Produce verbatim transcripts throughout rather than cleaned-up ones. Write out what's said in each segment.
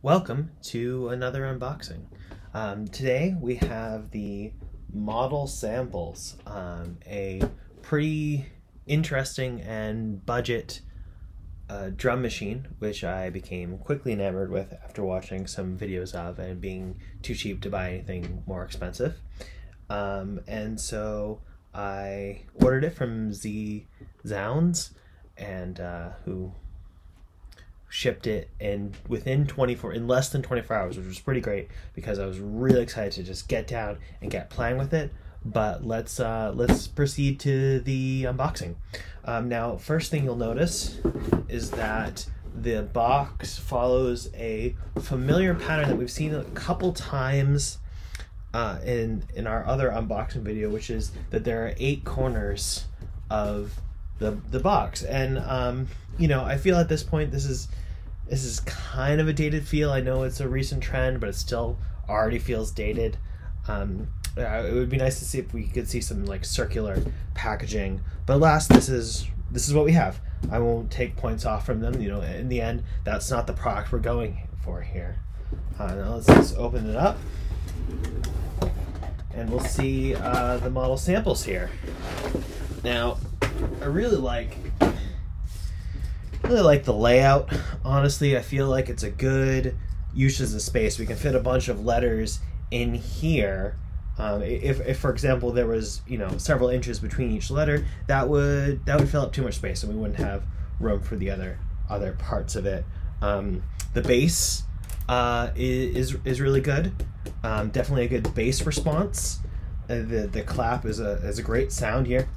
Welcome to another unboxing. Um, today we have the Model Samples, um, a pretty interesting and budget uh, drum machine, which I became quickly enamored with after watching some videos of and being too cheap to buy anything more expensive. Um, and so I ordered it from Z Zounds, and uh, who shipped it in within twenty-four in less than twenty-four hours, which was pretty great because I was really excited to just get down and get playing with it. But let's uh, let's proceed to the unboxing. Um, now, first thing you'll notice is that the box follows a familiar pattern that we've seen a couple times uh, in in our other unboxing video, which is that there are eight corners of the the box. And um, you know, I feel at this point this is this is kind of a dated feel. I know it's a recent trend, but it still already feels dated. Um, it would be nice to see if we could see some like circular packaging. But alas, this is this is what we have. I won't take points off from them. You know, in the end, that's not the product we're going for here. Uh, now let's just open it up, and we'll see uh, the model samples here. Now, I really like really like the layout. Honestly, I feel like it's a good use of space. We can fit a bunch of letters in here. Um, if, if, for example, there was you know several inches between each letter, that would that would fill up too much space, and we wouldn't have room for the other other parts of it. Um, the bass uh, is is really good. Um, definitely a good bass response. Uh, the the clap is a is a great sound here.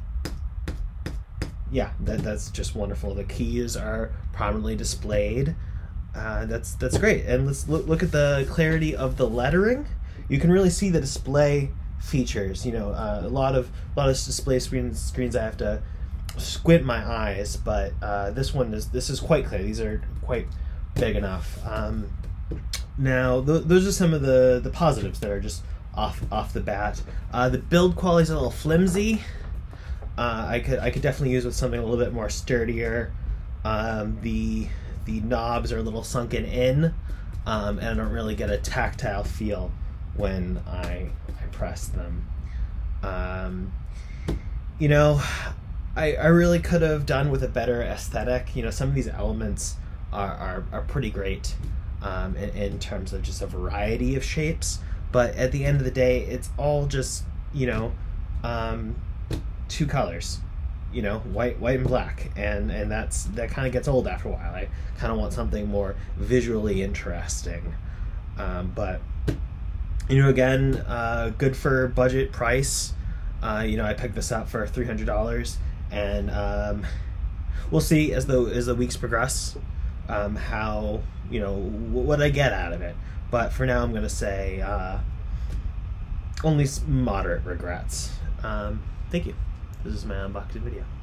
Yeah, that, that's just wonderful. The keys are prominently displayed. Uh, that's that's great. And let's look, look at the clarity of the lettering. You can really see the display features. You know, uh, a lot of a lot of display screens screens I have to squint my eyes, but uh, this one is this is quite clear. These are quite big enough. Um, now, th those are some of the the positives that are just off off the bat. Uh, the build quality is a little flimsy. Uh, I could I could definitely use with something a little bit more sturdier. Um, the the knobs are a little sunken in, um, and I don't really get a tactile feel when I I press them. Um, you know, I I really could have done with a better aesthetic. You know, some of these elements are are, are pretty great um, in, in terms of just a variety of shapes. But at the end of the day, it's all just you know. Um, two colors, you know, white white and black, and and that's that kind of gets old after a while. I kind of want something more visually interesting. Um, but you know, again, uh, good for budget price. Uh, you know, I picked this up for three hundred dollars, and um, we'll see as the as the weeks progress um, how you know what I get out of it. But for now, I'm gonna say uh, only moderate regrets. Um, thank you. This is my unboxing video.